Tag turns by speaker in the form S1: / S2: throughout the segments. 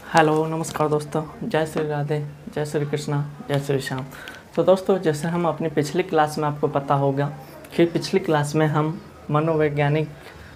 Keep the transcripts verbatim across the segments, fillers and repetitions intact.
S1: Hello नमस्कार दोस्तों, जय श्री राधे, जय श्री कृष्णा, जय श्री श्याम। तो दोस्तों, जैसे हम अपनी पिछली क्लास में, आपको पता होगा कि पिछली क्लास में हम मनोवैज्ञानिक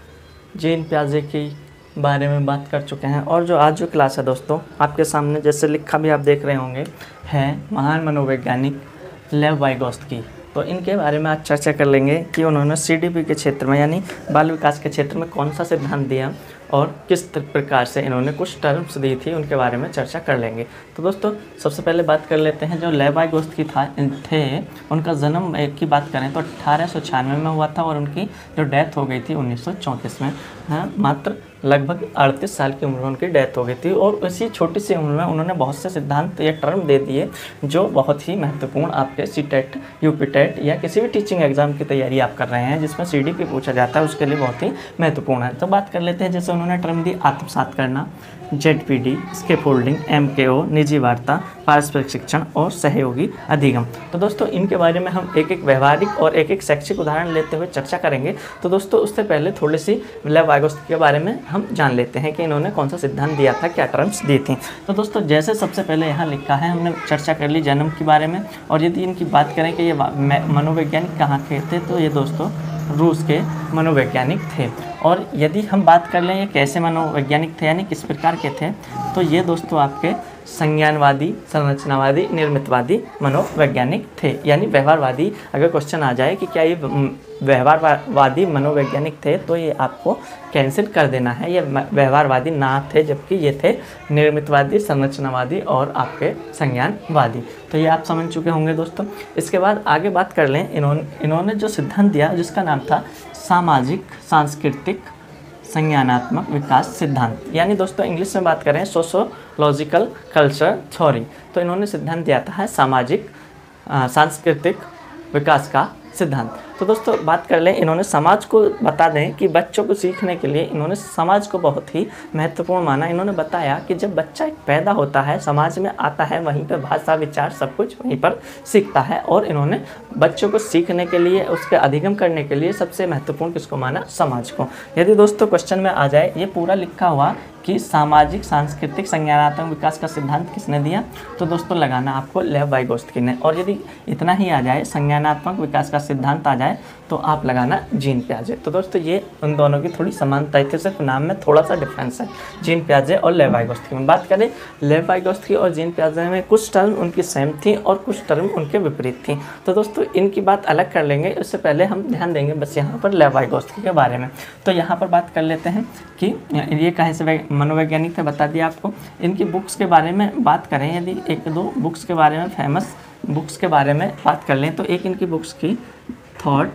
S1: जीन पियाजे की बारे में बात कर चुके हैं। और जो आज जो क्लास है दोस्तों, आपके सामने जैसे लिखा भी आप देख रहे होंगे, है महान मनोवैज्ञानिक लेव वाइगोत्स्की। तो इनके बारे में आज चर्चा कर लेंगे कि उन्होंने सी डी पी के क्षेत्र में यानी बाल विकास के क्षेत्र में कौन सा सिद्धांत दिया और किस प्रकार से इन्होंने कुछ टर्म्स दी थी, उनके बारे में चर्चा कर लेंगे। तो दोस्तों, सबसे पहले बात कर लेते हैं जो लेव वाइगोत्स्की था थे उनका जन्म की बात करें तो अट्ठारह सौ छियानवे में हुआ था और उनकी जो डेथ हो गई थी उन्नीस सौ चौंतीस में। हाँ, मात्र लगभग अड़तीस साल की उम्र में उनकी डेथ हो गई थी। और इसी छोटी सी उम्र में उन्होंने बहुत से सिद्धांत या टर्म दे दिए जो बहुत ही महत्वपूर्ण आपके C TET, U P TET या किसी भी टीचिंग एग्जाम की तैयारी आप कर रहे हैं जिसमें सी डी पी पूछा जाता है, उसके लिए बहुत ही महत्वपूर्ण है। तो बात कर लेते हैं, जैसे उन्होंने टर्म दी आत्मसात करना, Z P D, scaffolding, M K O, निजी वार्ता, पारस्परिक शिक्षण और सहयोगी अधिगम। तो दोस्तों, इनके बारे में हम एक एक व्यवहारिक और एक एक शैक्षिक उदाहरण लेते हुए चर्चा करेंगे। तो दोस्तों, उससे पहले थोड़ी सी लेव वाइगोत्स्की के बारे में हम जान लेते हैं कि इन्होंने कौन सा सिद्धांत दिया था, क्या टर्म्स दी थी। तो दोस्तों, जैसे सबसे पहले यहाँ लिखा है, हमने चर्चा कर ली जन्म के बारे में। और यदि इनकी बात करें कि ये मनोवैज्ञानिक कहाँ के थे, तो ये दोस्तों रूस के मनोवैज्ञानिक थे। और यदि हम बात कर लें ये कैसे मनोवैज्ञानिक थे यानी किस प्रकार के थे, तो ये दोस्तों आपके संज्ञानवादी, संरचनावादी, निर्मितवादी मनोवैज्ञानिक थे। यानी व्यवहारवादी, अगर क्वेश्चन आ जाए कि क्या ये व्यवहारवादी मनोवैज्ञानिक थे, तो ये आपको कैंसिल कर देना है, ये व्यवहारवादी ना थे, जबकि ये थे निर्मितवादी, संरचनावादी और आपके संज्ञानवादी। तो ये आप समझ चुके होंगे दोस्तों। इसके बाद आगे बात कर लें, इन्होंने इन्होंने जो सिद्धांत दिया जिसका नाम था सामाजिक सांस्कृतिक संज्ञानात्मक विकास सिद्धांत, यानी दोस्तों इंग्लिश में बात करें सोशोलॉजिकल कल्चर थ्योरी। तो इन्होंने सिद्धांत दिया था है सामाजिक सांस्कृतिक विकास का सिद्धांत। तो दोस्तों, बात कर लें, इन्होंने समाज को बता दें कि बच्चों को सीखने के लिए इन्होंने समाज को बहुत ही महत्वपूर्ण माना। इन्होंने बताया कि जब बच्चा एक पैदा होता है, समाज में आता है, वहीं पर भाषा, विचार सब कुछ वहीं पर सीखता है। और इन्होंने बच्चों को सीखने के लिए, उसके अधिगम करने के लिए सबसे महत्वपूर्ण किसको माना? समाज को। यदि दोस्तों क्वेश्चन में आ जाए ये पूरा लिखा हुआ कि सामाजिक सांस्कृतिक संज्ञानात्मक विकास का सिद्धांत किसने दिया, तो दोस्तों लगाना आपको लेव वाइगोत्स्की ने। और यदि इतना ही आ जाए, संज्ञानात्मक विकास का सिद्धांत आ जाए, तो आप लगाना जीन पियाजे। तो दोस्तों, ये उन दोनों की थोड़ी समानता है, सिर्फ नाम में थोड़ा सा डिफरेंस है जीन पियाजे और लेव वाइगोत्स्की में। बात करें लेव वाइगोत्स्की और जीन पियाजे में, कुछ टर्म उनकी सेम थी और कुछ टर्म उनके विपरीत थी। तो दोस्तों, इनकी बात अलग कर लेंगे, इससे पहले हम ध्यान देंगे बस यहाँ पर लेव वाइगोत्स्की के बारे में। तो यहाँ पर बात कर लेते हैं कि ये कहाँ से मनोवैज्ञानिक थे, बता दिया आपको। इनकी बुक्स के बारे में बात करें, यदि एक दो बुक्स के बारे में, फेमस बुक्स के बारे में बात कर लें, तो एक इनकी बुक्स की थॉट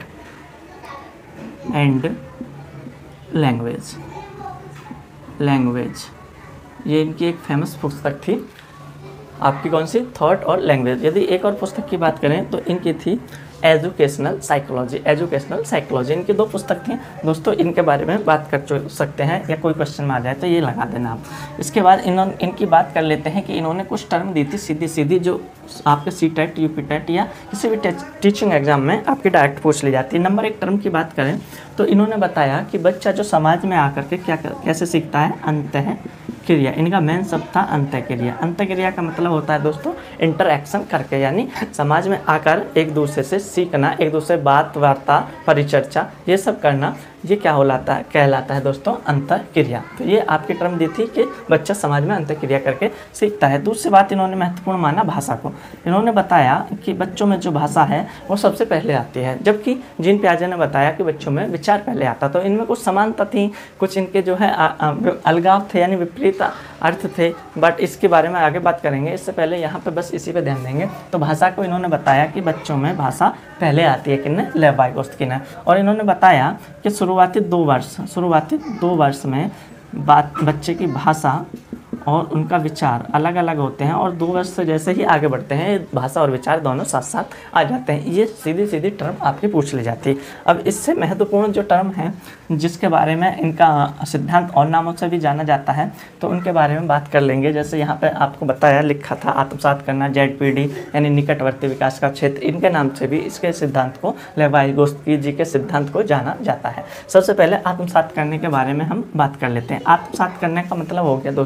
S1: एंड लैंग्वेज लैंग्वेज ये इनकी एक फेमस पुस्तक थी। आपकी कौन सी? थॉट और लैंग्वेज। यदि एक और पुस्तक की बात करें तो इनकी थी एजुकेशनल साइकोलॉजी एजुकेशनल साइकोलॉजी इनकी दो पुस्तक थी दोस्तों। इनके बारे में बात कर सकते हैं, या कोई क्वेश्चन में आ जाए तो ये लगा देना आप। इसके बाद इन्होंने इनकी बात कर लेते हैं कि इन्होंने कुछ टर्म दी थी सीधी सीधी, जो आपके C TET, U P TET या किसी भी टीचिंग एग्जाम में आपकी डायरेक्ट पूछ ली जाती है। नंबर एक टर्म की बात करें तो इन्होंने बताया कि बच्चा जो समाज में आकर के क्या कैसे सीखता है? अंतः क्रिया। इनका मेन शब्द था अंतः क्रिया। अंतः क्रिया का मतलब होता है दोस्तों इंटरएक्शन करके, यानी समाज में आकर एक दूसरे से सीखना, एक दूसरे बात, वार्ता, परिचर्चा, ये सब करना, ये क्या होलाता है? कहलाता है दोस्तों अंतः क्रिया। तो ये आपकी टर्म दी थी कि बच्चा समाज में अंतः क्रिया करके सीखता है। दूसरी बात इन्होंने महत्वपूर्ण माना भाषा को। इन्होंने बताया कि बच्चों में जो भाषा है वो सबसे पहले आती है, जबकि जीन पियाजे ने बताया कि बच्चों में विचार पहले आता। तो इनमें कुछ समानता थी, कुछ इनके जो है अलगाव थे, यानी विपरीत अर्थ थे, बट इसके बारे में आगे बात करेंगे। इससे पहले यहाँ पे बस इसी पे ध्यान देंगे। तो भाषा को इन्होंने बताया कि बच्चों में भाषा पहले आती है, किसने? लेव वाइगोत्स्की ने। और इन्होंने बताया कि शुरुआती दो वर्ष शुरुआती दो वर्ष में बात बच्चे की भाषा और उनका विचार अलग अलग होते हैं, और दो वर्ष से जैसे ही आगे बढ़ते हैं भाषा और विचार दोनों साथ साथ आ जाते हैं। ये सीधी सीधी टर्म आपकी पूछ ली जाती है। अब इससे महत्वपूर्ण जो टर्म है जिसके बारे में इनका सिद्धांत और नामों से भी जाना जाता है, तो उनके बारे में बात कर लेंगे। जैसे यहाँ पे आपको बताया, लिखा था आत्मसात करना, जेड पी डी यानी निकटवर्ती विकास का क्षेत्र, इनके नाम से भी इसके सिद्धांत को, लेव वाइगोत्स्की जी के सिद्धांत को जाना जाता है। सबसे पहले आत्मसात करने के बारे में हम बात कर लेते हैं। आत्मसात करने का मतलब हो गया दोस्तों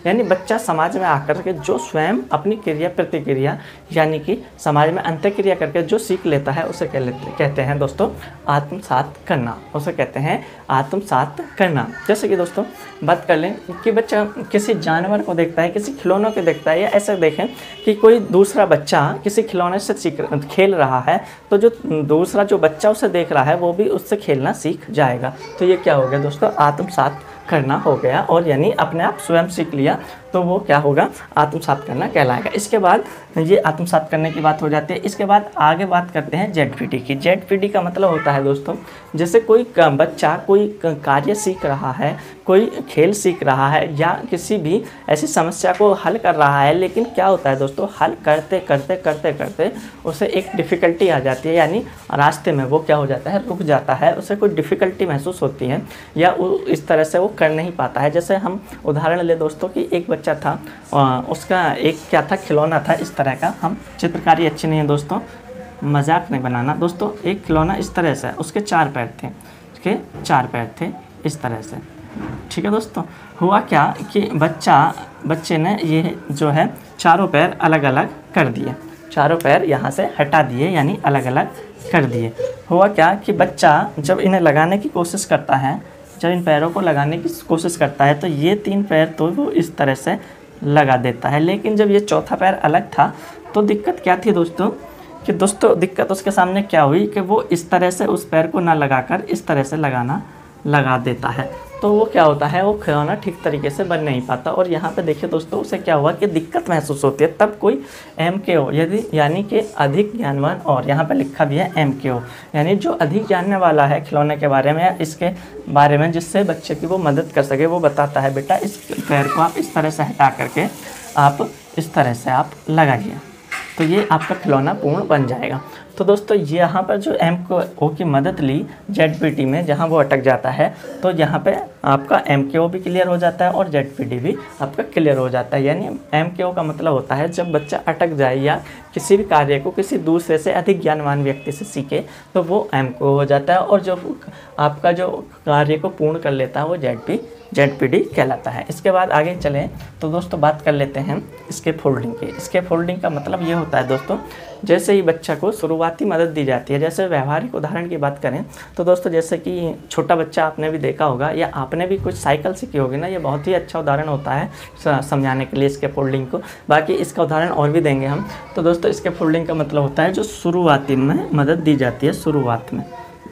S1: यानी बच्चा समाज में आकर के जो स्वयं अपनी क्रिया प्रतिक्रिया यानी कि समाज में अंतःक्रिया करके जो सीख लेता है उसे कह लेते कहते हैं दोस्तों आत्मसात करना, उसे कहते हैं आत्मसात करना। जैसे कि दोस्तों बात कर लें कि बच्चा किसी जानवर को देखता है, किसी खिलौनों को देखता है, या ऐसा देखें कि कोई दूसरा बच्चा किसी खिलौने से सीख खेल रहा है, तो जो दूसरा जो बच्चा उसे देख रहा है वो भी उससे खेलना सीख जाएगा। तो ये क्या हो गया दोस्तों, आत्मसात करना हो गया, और यानी अपने आप स्वयं सीख लिया तो वो क्या होगा, आत्मसात करना कहलाएगा। इसके बाद ये आत्मसात करने की बात हो जाती है। इसके बाद आगे बात करते हैं जेड पी डी की। जेड पी डी का मतलब होता है दोस्तों, जैसे कोई बच्चा कोई कार्य सीख रहा है, कोई खेल सीख रहा है, या किसी भी ऐसी समस्या को हल कर रहा है, लेकिन क्या होता है दोस्तों, हल करते करते करते करते उसे एक डिफ़िकल्टी आ जाती है, यानी रास्ते में वो क्या हो जाता है, रुक जाता है, उसे कोई डिफ़िकल्टी महसूस होती है, या इस तरह से वो कर नहीं पाता है। जैसे हम उदाहरण ले दोस्तों कि एक बच्चा था, उसका एक क्या था, खिलौना था इस तरह का। हम चित्रकारी अच्छी नहीं है दोस्तों, मजाक नहीं बनाना दोस्तों। एक खिलौना इस तरह से, उसके चार पैर थे, उसके चार पैर थे इस तरह से, ठीक है दोस्तों। हुआ क्या कि बच्चा बच्चे ने ये जो है चारों पैर अलग अलग कर दिए, चारों पैर यहाँ से हटा दिए, यानी अलग अलग कर दिए। हुआ क्या कि बच्चा जब इन्हें लगाने की कोशिश करता है, जब इन पैरों को लगाने की कोशिश करता है, तो ये तीन पैर तो वो इस तरह से लगा देता है, लेकिन जब ये चौथा पैर अलग था तो दिक्कत क्या थी दोस्तों, कि दोस्तों दिक्कत उसके सामने क्या हुई कि वो इस तरह से उस पैर को ना लगाकर इस तरह से लगाना लगा देता है, तो वो क्या होता है, वो खिलौना ठीक तरीके से बन नहीं पाता। और यहाँ पे देखिए दोस्तों, उसे क्या हुआ कि दिक्कत महसूस होती है। तब कोई एम के ओ यदि यानी कि अधिक ज्ञानवान, और यहाँ पे लिखा भी है एम के ओ, यानी जो अधिक जानने वाला है खिलौने के बारे में या इसके बारे में, जिससे बच्चे की वो मदद कर सके, वो बताता है बेटा इस पैर को आप इस तरह से हटा करके आप इस तरह से आप लगाइए, तो ये आपका खिलौना पूर्ण बन जाएगा। तो दोस्तों यहाँ पर जो एम के ओ की मदद ली जेड पी डी में, जहाँ वो अटक जाता है, तो यहाँ पे आपका एम के ओ भी क्लियर हो जाता है और जेड पी डी भी आपका क्लियर हो जाता है। यानी एम के ओ का मतलब होता है जब बच्चा अटक जाए या किसी भी कार्य को किसी दूसरे से अधिक ज्ञानवान व्यक्ति से सीखे तो वो एम के ओ हो जाता है, और जो आपका जो कार्य को पूर्ण कर लेता है वो Z P Z P D कहलाता है। इसके बाद आगे चलें तो दोस्तों बात कर लेते हैं इसके फोल्डिंग की। इसके फोल्डिंग का मतलब ये होता है दोस्तों, जैसे ही बच्चा को शुरुआती मदद दी जाती है, जैसे व्यवहारिक उदाहरण की बात करें तो दोस्तों जैसे कि छोटा बच्चा आपने भी देखा होगा या आपने भी कुछ साइकिल सीखी होगी ना, ये बहुत ही अच्छा उदाहरण होता है समझाने के लिए इसके फोल्डिंग को। बाकी इसका उदाहरण और भी देंगे हम। तो दोस्तों इसके फोल्डिंग का मतलब होता है जो शुरुआती में मदद दी जाती है, शुरुआत में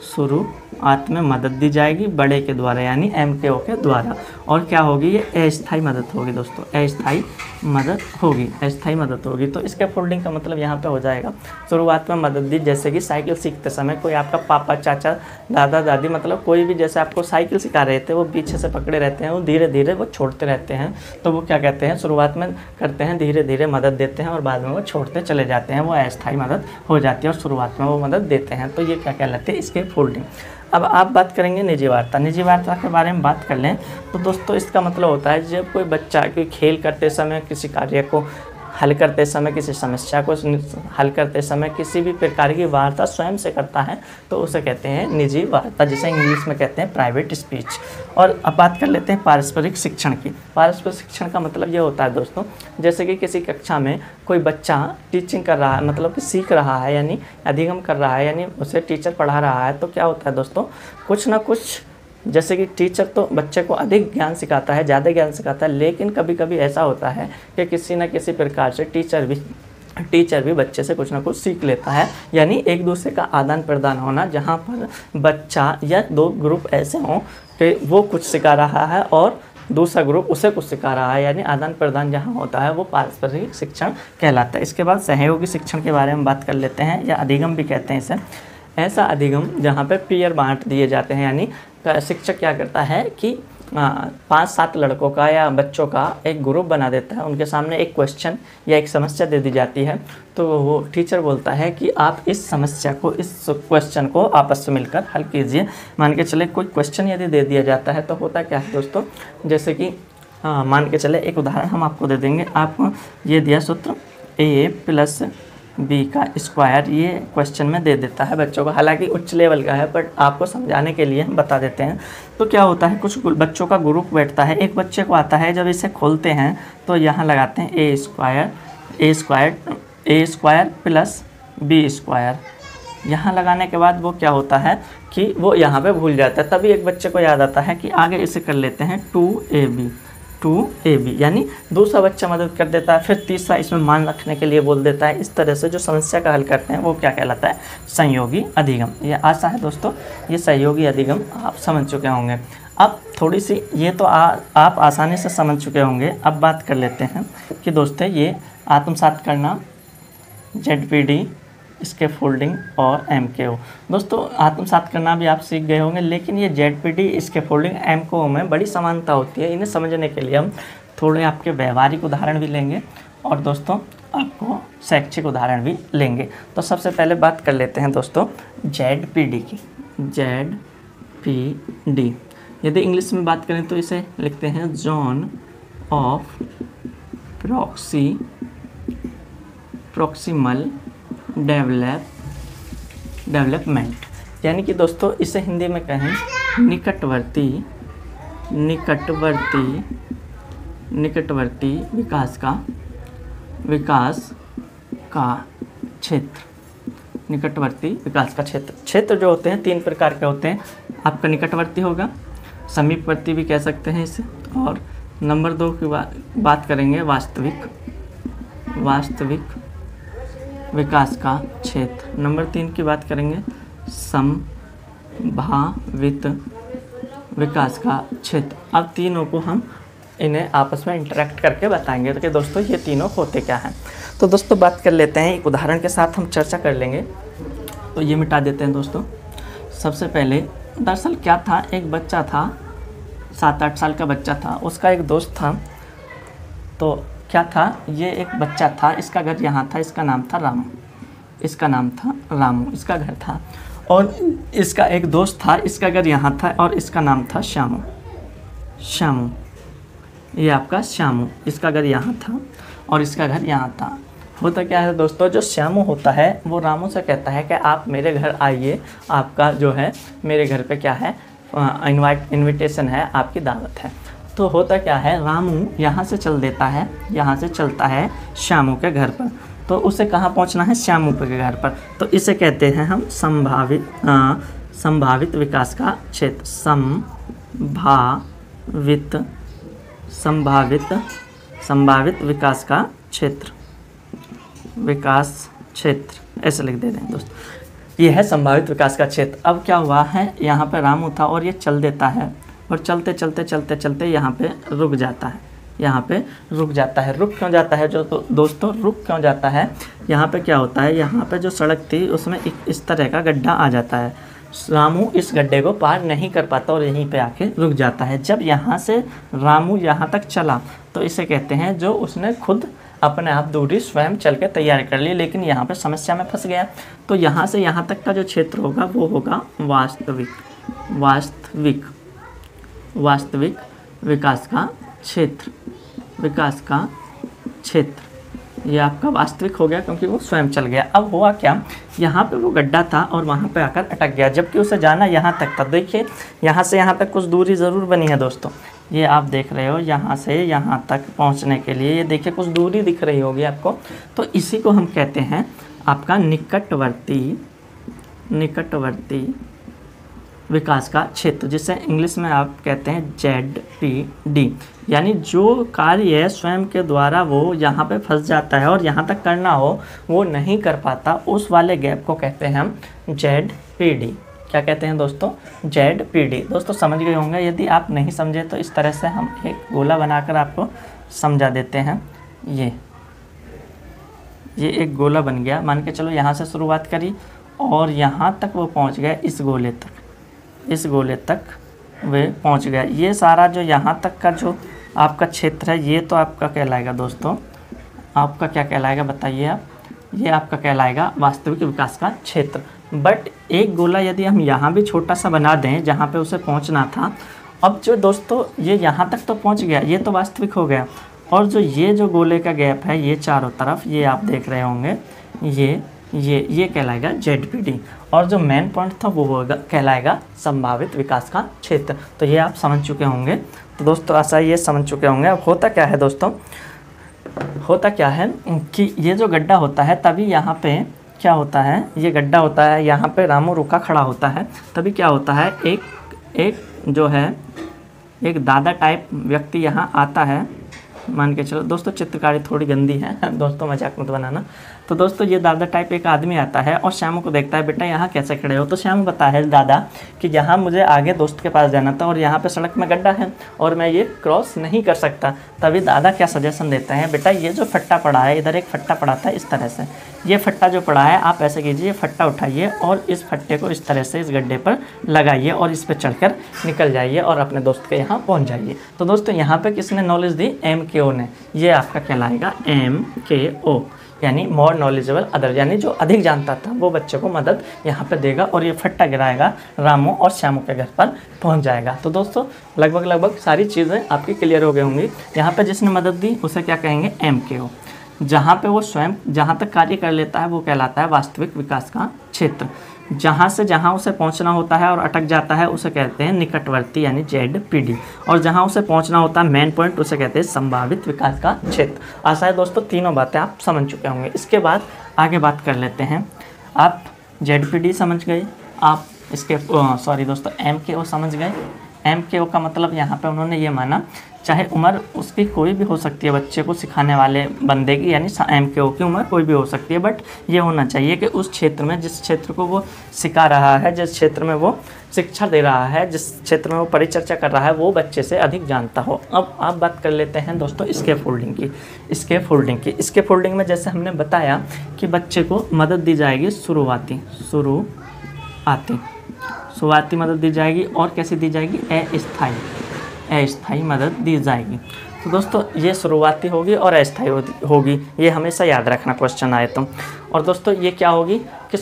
S1: शुरुआत में मदद दी जाएगी बड़े के द्वारा यानी एम के ओ के द्वारा, और क्या होगी, ये अस्थायी मदद होगी दोस्तों, अस्थायी मदद होगी, अस्थायी मदद होगी। तो इसके फोल्डिंग का मतलब यहाँ पे हो जाएगा शुरुआत में मदद दी, जैसे कि साइकिल सीखते समय कोई आपका पापा चाचा दादा दादी मतलब कोई भी जैसे आपको साइकिल सिखा रहे थे, वो पीछे से पकड़े रहते हैं, वो धीरे धीरे वो छोड़ते रहते हैं, तो वो क्या कहते हैं, शुरुआत में करते हैं, धीरे धीरे मदद देते हैं और बाद में वो छोड़ते चले जाते हैं, वो अस्थायी मदद हो जाती है और शुरुआत में वो मदद देते हैं। तो ये क्या कहलाते हैं, इसके फोल्डिंग। अब आप बात करेंगे निजी वार्ता। निजी वार्ता के बारे में बात कर लें तो दोस्तों इसका मतलब होता है जब कोई बच्चा कोई खेल करते समय, किसी कार्य को हल करते समय, किसी समस्या को हल करते समय किसी भी प्रकार की वार्ता स्वयं से करता है तो उसे कहते हैं निजी वार्ता, जिसे इंग्लिश में कहते हैं प्राइवेट स्पीच। और अब बात कर लेते हैं पारस्परिक शिक्षण की। पारस्परिक शिक्षण का मतलब ये होता है दोस्तों, जैसे कि किसी कक्षा में कोई बच्चा टीचिंग कर रहा है, मतलब कि सीख रहा है यानी अधिगम कर रहा है, यानी उसे टीचर पढ़ा रहा है, तो क्या होता है दोस्तों, कुछ ना कुछ जैसे कि टीचर तो बच्चे को अधिक ज्ञान सिखाता है, ज़्यादा ज्ञान सिखाता है, लेकिन कभी कभी ऐसा होता है कि किसी न किसी प्रकार से टीचर भी टीचर भी बच्चे से कुछ ना कुछ सीख लेता है, यानी एक दूसरे का आदान प्रदान होना, जहाँ पर बच्चा या दो ग्रुप ऐसे हों कि वो कुछ सिखा रहा है और दूसरा ग्रुप उसे कुछ सिखा रहा है, यानी आदान प्रदान जहाँ होता है वो पारस्परिक शिक्षण कहलाता है। इसके बाद सहयोगी शिक्षण के बारे में बात कर लेते हैं, या अधिगम भी कहते हैं इसे। ऐसा अधिगम जहाँ पे पीयर बांट दिए जाते हैं, यानी शिक्षक क्या करता है कि पाँच सात लड़कों का या बच्चों का एक ग्रुप बना देता है, उनके सामने एक क्वेश्चन या एक समस्या दे दी जाती है, तो वो टीचर बोलता है कि आप इस समस्या को, इस क्वेश्चन को आपस में मिलकर हल कीजिए। मान के चले कोई क्वेश्चन यदि दे दिया जाता है तो होता क्या है दोस्तों, जैसे कि हाँ मान के चले एक उदाहरण हम आपको दे देंगे। आपको ये दिया सूत्र ए प्लस बी का स्क्वायर, ये क्वेश्चन में दे देता है बच्चों को। हालांकि उच्च लेवल का है बट आपको समझाने के लिए हम बता देते हैं। तो क्या होता है, कुछ बच्चों का ग्रुप बैठता है, एक बच्चे को आता है, जब इसे खोलते हैं तो यहाँ लगाते हैं A square A square A square plus B square. यहाँ लगाने के बाद वो क्या होता है कि वो यहाँ पे भूल जाता है, तभी एक बच्चे को याद आता है कि आगे इसे कर लेते हैं two A B two A B, यानी दूसरा बच्चा मदद कर देता है, फिर तीसरा इसमें मान रखने के लिए बोल देता है। इस तरह से जो समस्या का हल करते हैं वो क्या कहलाता है, संयोगी अधिगम। ये आशा है दोस्तों ये सहयोगी अधिगम आप समझ चुके होंगे। अब थोड़ी सी ये तो आ, आप आसानी से समझ चुके होंगे। अब बात कर लेते हैं कि दोस्तों ये आत्मसात करना, जेड पी डी, इसके फोल्डिंग और एम के ओ। दोस्तों आत्मसात करना भी आप सीख गए होंगे, लेकिन ये जेड पी डी, इसके फोल्डिंग, एम के ओ में बड़ी समानता होती है। इन्हें समझने के लिए हम थोड़े आपके व्यवहारिक उदाहरण भी लेंगे और दोस्तों आपको शैक्षिक उदाहरण भी लेंगे। तो सबसे पहले बात कर लेते हैं दोस्तों जेड पी डी की। जेड पी डी यदि इंग्लिश में बात करें तो इसे लिखते हैं zone of proxy proximal develop development, यानी कि दोस्तों इसे हिंदी में कहें निकटवर्ती निकटवर्ती निकटवर्ती विकास का विकास का क्षेत्र। निकटवर्ती विकास का क्षेत्र क्षेत्र जो होते हैं तीन प्रकार के होते हैं। आपका निकटवर्ती होगा, समीपवर्ती भी कह सकते हैं इसे, और नंबर दो की बा, बात करेंगे वास्तविक वास्तविक विकास का क्षेत्र। नंबर तीन की बात करेंगे संभावित विकास का क्षेत्र। अब तीनों को हम इन्हें आपस में इंटरेक्ट करके बताएंगे कि दोस्तों ये तीनों होते क्या हैं। तो दोस्तों बात कर लेते हैं, एक उदाहरण के साथ हम चर्चा कर लेंगे। तो ये मिटा देते हैं दोस्तों। सबसे पहले दरअसल क्या था, एक बच्चा था, सात आठ साल का बच्चा था, उसका एक दोस्त था। तो क्या था, ये एक बच्चा था, इसका घर यहाँ था, इसका नाम था रामू इसका नाम था रामू इसका घर था, और इसका एक दोस्त था, इसका घर यहाँ था और इसका नाम था श्यामू श्यामू ये आपका श्यामू, इसका घर यहाँ था और इसका घर यहाँ था। होता क्या है दोस्तों, जो श्यामू होता है वो रामू से कहता है कि आप मेरे घर आइए, आपका जो है मेरे घर पे क्या है, इनवाइट इनविटेशन है, आपकी दावत है। तो होता क्या है, रामू यहाँ से चल देता है, यहाँ से चलता है श्यामू के घर पर। तो उसे कहाँ पहुँचना है, श्यामू के घर पर। तो इसे कहते हैं हम संभावित संभावित विकास का क्षेत्र। संभावित संभावित संभावित विकास का क्षेत्र विकास क्षेत्र ऐसे लिख दे रहे हैं दोस्तों। ये है संभावित विकास का क्षेत्र। अब क्या हुआ है, यहाँ पे रामू था और ये चल देता है और चलते चलते चलते चलते यहाँ पे रुक जाता है यहाँ पे रुक जाता है रुक क्यों जाता है जो तो दोस्तों रुक क्यों जाता है, यहाँ पे क्या होता है, यहाँ पे जो सड़क थी उसमें एक इस तरह का गड्ढा आ जाता है। रामू इस गड्ढे को पार नहीं कर पाता और यहीं पे आके रुक जाता है। जब यहाँ से रामू यहाँ तक चला तो इसे कहते हैं जो उसने खुद अपने आप दूरी स्वयं चल के तैयार कर ली, लेकिन यहाँ पे समस्या में फंस गया। तो यहाँ से यहाँ तक का जो क्षेत्र होगा वो होगा वास्तविक वास्तविक वास्तविक विकास का क्षेत्र विकास का क्षेत्र ये आपका वास्तविक हो गया क्योंकि वो स्वयं चल गया। अब हुआ क्या, यहाँ पे वो गड्ढा था और वहाँ पे आकर अटक गया, जबकि उसे जाना यहाँ तक था। देखिए यहाँ से यहाँ तक कुछ दूरी ज़रूर बनी है दोस्तों, ये आप देख रहे हो, यहाँ से यहाँ तक पहुँचने के लिए ये देखिए कुछ दूरी दिख रही होगी आपको। तो इसी को हम कहते हैं आपका निकटवर्ती निकटवर्ती विकास का क्षेत्र, जिसे इंग्लिश में आप कहते हैं जेड पी डी। यानी जो कार्य स्वयं के द्वारा वो यहाँ पे फंस जाता है और यहाँ तक करना हो वो नहीं कर पाता, उस वाले गैप को कहते हैं हम जेड पी डी। क्या कहते हैं दोस्तों, जेड पी डी। दोस्तों समझ गए होंगे, यदि आप नहीं समझे तो इस तरह से हम एक गोला बनाकर आपको समझा देते हैं। ये ये एक गोला बन गया, मान के चलो यहाँ से शुरुआत करी और यहाँ तक वो पहुँच गया, इस गोले तक इस गोले तक वे पहुंच गया। ये सारा जो यहाँ तक का जो आपका क्षेत्र है ये तो आपका कहलाएगा दोस्तों, आपका क्या कहलाएगा बताइए आप, ये आपका कहलाएगा वास्तविक विकास का क्षेत्र। बट एक गोला यदि हम यहाँ भी छोटा सा बना दें जहाँ पे उसे पहुँचना था, अब जो दोस्तों ये यहाँ तक तो पहुँच गया, ये तो वास्तविक हो गया, और जो ये जो गोले का गैप है ये चारों तरफ ये आप देख रहे होंगे, ये ये ये कहलाएगा जेड पी डी, और जो मेन पॉइंट था वो होगा कहलाएगा संभावित विकास का क्षेत्र। तो ये आप समझ चुके होंगे। तो दोस्तों आशा ये समझ चुके होंगे। अब होता क्या है दोस्तों, होता क्या है कि ये जो गड्ढा होता है, तभी यहाँ पे क्या होता है, ये गड्ढा होता है, यहाँ पे रामू रुका खड़ा होता है, तभी क्या होता है, एक एक जो है एक दादा टाइप व्यक्ति यहाँ आता है। मान के चलो दोस्तों, चित्रकारी थोड़ी गंदी है दोस्तों, मजाक मत बनाना। तो दोस्तों ये दादा टाइप एक आदमी आता है और श्यामू को देखता है, बेटा यहाँ कैसे खड़े हो। तो श्यामू बताता है दादा कि यहाँ मुझे आगे दोस्त के पास जाना था और यहाँ पे सड़क में गड्ढा है और मैं ये क्रॉस नहीं कर सकता। तभी दादा क्या सजेशन देते हैं, बेटा ये जो फट्टा पड़ा है, इधर एक फट्टा पड़ा था इस तरह से, ये फट्टा जो पड़ा है आप ऐसे कीजिए, ये फट्टा उठाइए और इस फट्टे को इस तरह से इस गड्ढे पर लगाइए और इस पर चढ़कर निकल जाइए और अपने दोस्त के यहाँ पहुँच जाइए। तो दोस्तों यहाँ पे किसने नॉलेज दी, एम के ओ ने। ये आपका कहलाएगा एम के ओ, यानी मोर नॉलेजेबल अदर, यानी जो अधिक जानता था वो बच्चे को मदद यहाँ पे देगा और ये फट्टा गिराएगा, रामू और श्यामू के घर पर पहुँच जाएगा। तो दोस्तों लगभग लगभग सारी चीज़ें आपकी क्लियर हो गई होंगी। यहाँ पे जिसने मदद दी उसे क्या कहेंगे, एम के ओ। जहाँ पे वो स्वयं जहाँ तक कार्य कर लेता है वो कहलाता है वास्तविक विकास का क्षेत्र। जहाँ से जहाँ उसे पहुँचना होता है और अटक जाता है उसे कहते हैं निकटवर्ती, यानी जेड पी डी। और जहाँ उसे पहुँचना होता है मेन पॉइंट, उसे कहते हैं संभावित विकास का क्षेत्र। आशा है दोस्तों तीनों बातें आप समझ चुके होंगे। इसके बाद आगे बात कर लेते हैं। आप जेड पी डी समझ गए, आप इसके सॉरी दोस्तों एम के ओ समझ गए। एम के ओ का मतलब यहाँ पे उन्होंने ये माना, चाहे उम्र उसकी कोई भी हो सकती है, बच्चे को सिखाने वाले बंदे की यानी एम के ओ की उम्र कोई भी हो सकती है, बट ये होना चाहिए कि उस क्षेत्र में, जिस क्षेत्र को वो सिखा रहा है, जिस क्षेत्र में वो शिक्षा दे रहा है, जिस क्षेत्र में वो परिचर्चा कर रहा है, वो बच्चे से अधिक जानता हो। अब आप बात कर लेते हैं दोस्तों स्केप फोल्डिंग की। स्केप फोल्डिंग की स्केप फोल्डिंग में जैसे हमने बताया कि बच्चे को मदद दी जाएगी शुरुआती शुरुआती शुरुआती मदद दी जाएगी, और कैसे दी जाएगी, अस्थायी अस्थायी मदद दी जाएगी। तो दोस्तों ये शुरुआती होगी और अस्थायी होगी, ये हमेशा याद रखना क्वेश्चन आए तो। और दोस्तों ये क्या होगी कि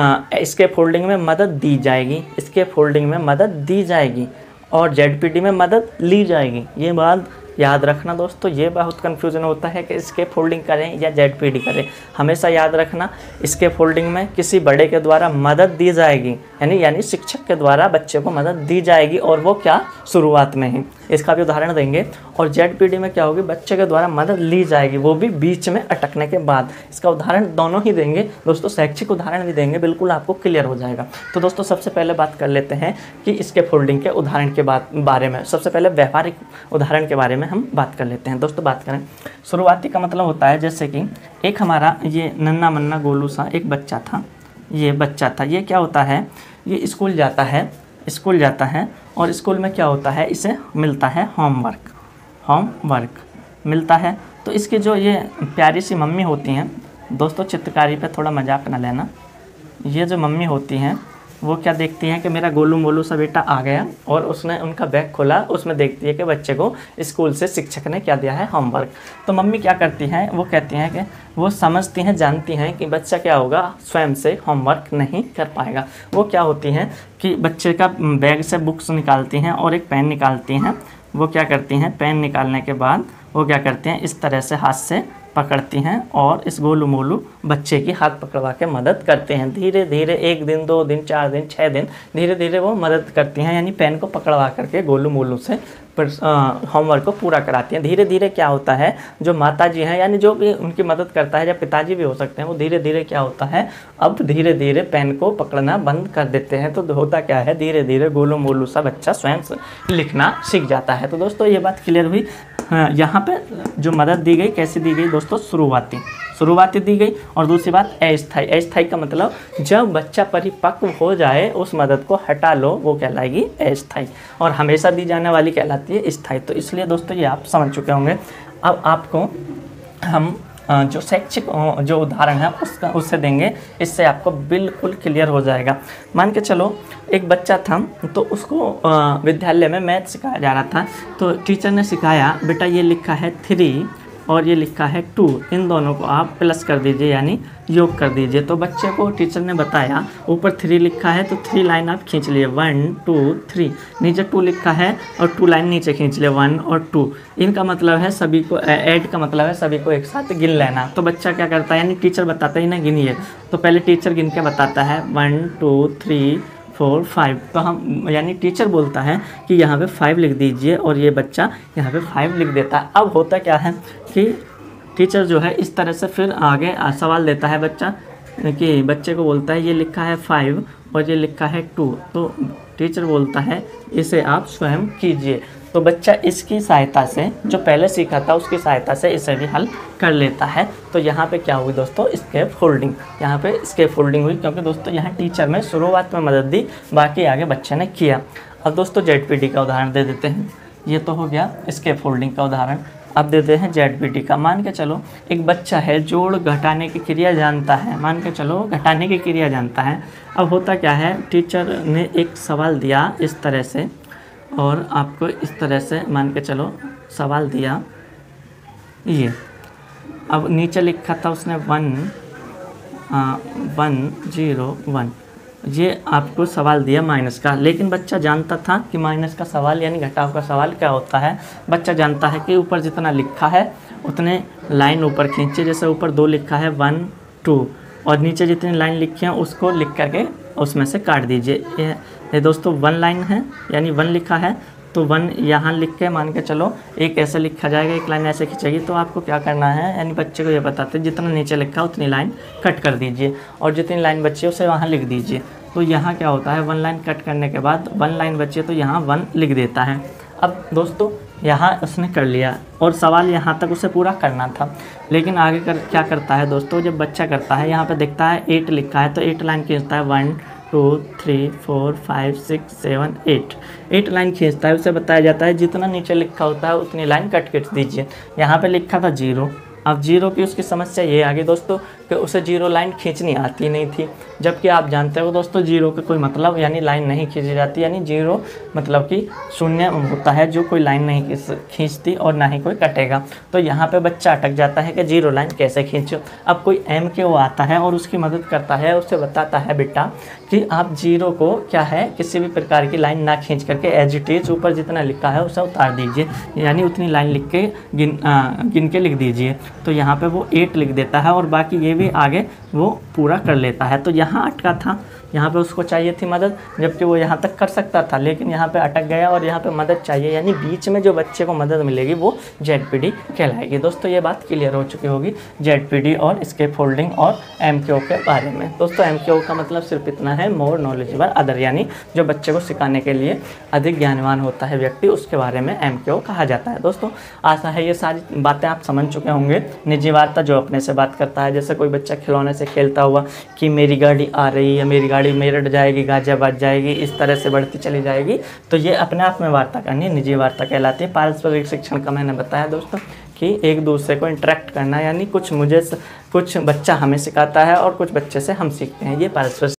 S1: स्केप फोल्डिंग में मदद दी जाएगी, स्केप फोल्डिंग में मदद दी जाएगी और जेड पी डी में मदद ली जाएगी। ये बात याद रखना दोस्तों, ये बहुत कन्फ्यूजन होता है कि स्केप फोल्डिंग करें या जेड पी डी करें। हमेशा याद रखना स्केप फोल्डिंग में किसी बड़े के द्वारा मदद दी जाएगी, यानी यानी शिक्षक के द्वारा बच्चे को मदद दी जाएगी, और वो क्या, शुरुआत में ही। इसका भी उदाहरण देंगे। और जेड पी डी में क्या होगी, बच्चे के द्वारा मदद ली जाएगी, वो भी बीच में अटकने के बाद। इसका उदाहरण दोनों ही देंगे दोस्तों, शैक्षिक उदाहरण भी देंगे, बिल्कुल आपको क्लियर हो जाएगा। तो दोस्तों सबसे पहले बात कर लेते हैं कि स्केप फोल्डिंग के उदाहरण के बाद बारे में। सबसे पहले व्यवहारिक उदाहरण के बारे में हम बात कर लेते हैं। दोस्तों बात करें शुरुआती का मतलब होता है, जैसे कि एक हमारा ये नन्ना मन्ना गोलू सा एक बच्चा था, ये बच्चा था, ये क्या होता है, ये स्कूल जाता है स्कूल जाता है और स्कूल में क्या होता है, इसे मिलता है होमवर्क होमवर्क मिलता है। तो इसकी जो ये प्यारी सी मम्मी होती हैं दोस्तों, चित्रकारी पे थोड़ा मजाक न लेना, ये जो मम्मी होती हैं वो क्या देखती हैं कि मेरा गोलू मोलू सा बेटा आ गया, और उसने उनका बैग खोला, उसमें देखती है कि बच्चे को स्कूल से शिक्षक ने क्या दिया है, होमवर्क। तो मम्मी क्या करती हैं, वो कहती हैं कि वो समझती हैं, जानती हैं कि बच्चा क्या होगा, स्वयं से होमवर्क नहीं कर पाएगा। वो क्या होती हैं कि बच्चे का बैग से बुक्स निकालती हैं और एक पेन निकालती हैं। वो क्या करती हैं, पेन निकालने के बाद वो क्या करते हैं, इस तरह से हाथ से पकड़ती हैं और इस गोलू मोलू बच्चे की हाथ पकड़वा के मदद करते हैं। धीरे धीरे एक दिन, दो दिन, चार दिन, छः दिन, धीरे धीरे वो मदद करती हैं, यानी पेन को पकड़वा करके गोलू मोलू से होमवर्क को पूरा कराती हैं। धीरे धीरे क्या होता है, जो माता जी हैं यानी जो भी उनकी मदद करता है, या पिताजी भी हो सकते हैं, वो धीरे धीरे क्या होता है, अब धीरे धीरे पेन को पकड़ना बंद कर देते हैं। तो होता क्या है, धीरे धीरे गोलू मोलू सा बच्चा स्वयं से लिखना सीख जाता है। तो दोस्तों ये बात क्लियर हुई। यहाँ पे जो मदद दी गई कैसे दी गई दोस्तों, शुरुआती शुरुआती दी गई। और दूसरी बात अस्थायी अस्थायी का मतलब जब बच्चा परिपक्व हो जाए उस मदद को हटा लो, वो कहलाएगी अस्थायी। और हमेशा दी जाने वाली कहलाती है स्थायी। तो इसलिए दोस्तों ये आप समझ चुके होंगे। अब आपको हम जो शैक्षिक जो उदाहरण है उसका उससे देंगे, इससे आपको बिल्कुल क्लियर हो जाएगा। मान के चलो एक बच्चा था, तो उसको विद्यालय में मैथ सिखाया जा रहा था। तो टीचर ने सिखाया, बेटा ये लिखा है थ्री और ये लिखा है टू, इन दोनों को आप प्लस कर दीजिए यानी योग कर दीजिए। तो बच्चे को टीचर ने बताया ऊपर थ्री लिखा है तो थ्री लाइन आप खींच लिए, वन टू थ्री, नीचे टू लिखा है और टू लाइन नीचे खींच लिए, वन और टू। इनका मतलब है सभी को, ऐड का मतलब है सभी को एक साथ गिन लेना। तो बच्चा क्या करता है, यानी टीचर बताता ही ना गिनिए, तो पहले टीचर गिन के बताता है one two three four five, तो हम यानी टीचर बोलता है कि यहाँ पे फाइव लिख दीजिए और ये बच्चा यहाँ पे फाइव लिख देता है। अब होता क्या है कि टीचर जो है इस तरह से फिर आगे सवाल देता है बच्चा कि बच्चे को बोलता है ये लिखा है फाइव और ये लिखा है टू, तो टीचर बोलता है इसे आप स्वयं कीजिए। तो बच्चा इसकी सहायता से, जो पहले सीखा था उसकी सहायता से इसे भी हल कर लेता है। तो यहाँ पे क्या हुई दोस्तों, स्केप फोल्डिंग, यहाँ पे स्केप फोल्डिंग हुई क्योंकि दोस्तों यहाँ टीचर ने शुरुआत में मदद दी, बाकी आगे बच्चे ने किया। अब दोस्तों जेड पी टी का उदाहरण दे देते हैं। ये तो हो गया स्केप फोल्डिंग का उदाहरण। अब देते हैं जेड पी टी का। मान के चलो एक बच्चा है जोड़ घटाने की क्रिया जानता है, मान के चलो घटाने की क्रिया जानता है। अब होता क्या है, टीचर ने एक सवाल दिया इस तरह से और आपको इस तरह से मान के चलो सवाल दिया ये। अब नीचे लिखा था उसने वन वन जीरो वन, ये आपको सवाल दिया माइनस का, लेकिन बच्चा जानता था कि माइनस का सवाल यानी घटाव का सवाल क्या होता है। बच्चा जानता है कि ऊपर जितना लिखा है उतने लाइन ऊपर खींचे, जैसे ऊपर दो लिखा है वन टू और नीचे जितनी लाइन लिखी है उसको लिख करके उसमें से काट दीजिए। ये, ये दोस्तों वन लाइन है यानी वन लिखा है तो वन यहाँ लिख के मान के चलो एक ऐसे लिखा जाएगा, एक लाइन ऐसे खींचेगी। तो आपको क्या करना है, यानी बच्चे को ये बताते हैं जितना नीचे लिखा है उतनी लाइन कट कर दीजिए और जितनी लाइन बची है उसे वहाँ लिख दीजिए। तो यहाँ क्या होता है, वन लाइन कट करने के बाद वन लाइन बची है तो यहाँ वन लिख देता है। अब दोस्तों यहाँ उसने कर लिया और सवाल यहाँ तक उसे पूरा करना था, लेकिन आगे कर क्या करता है दोस्तों, जब बच्चा करता है यहाँ पे देखता है एट लिखा है तो एट लाइन खींचता है, one two three four five six seven eight, eight line खींचता है। उसे बताया जाता है जितना नीचे लिखा होता है उतनी लाइन कट कर दीजिए। यहाँ पे लिखा था जीरो, अब जीरो की उसकी समस्या ये आ गई दोस्तों कि उसे जीरो लाइन खींचनी आती नहीं थी, जबकि आप जानते हो दोस्तों जीरो का कोई मतलब यानी लाइन नहीं खींची जाती, यानी जीरो मतलब कि शून्य होता है जो कोई लाइन नहीं खींचती और ना ही कोई कटेगा। तो यहाँ पे बच्चा अटक जाता है कि जीरो लाइन कैसे खींचो। अब कोई एम के वो आता है और उसकी मदद करता है, उसे बताता है बेटा कि आप जीरो को क्या है किसी भी प्रकार की लाइन ना खींच करके एज इट इज ऊपर जितना लिखा है उसे उतार दीजिए, यानी उतनी लाइन लिख के गिन आ, गिन के लिख दीजिए। तो यहाँ पे वो एट लिख देता है और बाकी ये भी आगे वो पूरा कर लेता है। तो यहाँ अटका था, यहाँ पे उसको चाहिए थी मदद, जबकि वो यहाँ तक कर सकता था, लेकिन यहाँ पे अटक गया और यहाँ पे मदद चाहिए, यानी बीच में जो बच्चे को मदद मिलेगी वो जेड पी डी कहलाएगी। दोस्तों ये बात क्लियर हो चुकी होगी जेड पी डी और स्केप फोल्डिंग और एम के ओ के बारे में। दोस्तों एम के ओ का मतलब सिर्फ इतना है, मोर नॉलेजेबल अदर, यानी जो बच्चे को सिखाने के लिए अधिक ज्ञानवान होता है व्यक्ति, उसके बारे में एम के ओ कहा जाता है। दोस्तों आशा है ये सारी बातें आप समझ चुके होंगे। निजी वार्ता जो अपने से बात करता है, जैसे कोई बच्चा खिलौने से खेलता हुआ कि मेरी गाड़ी आ रही है, मेरी गाड़ी मेरठ जाएगी, गाजियाबाद जाएगी, इस तरह से बढ़ती चली जाएगी, तो ये अपने आप में वार्ता करनी निजी वार्ता कहलाती है। पारस्परिक शिक्षण का मैंने बताया दोस्तों कि एक दूसरे को इंटरेक्ट करना, यानी कुछ मुझे कुछ बच्चा हमें सिखाता है और कुछ बच्चे से हम सीखते हैं, ये पारस्परिक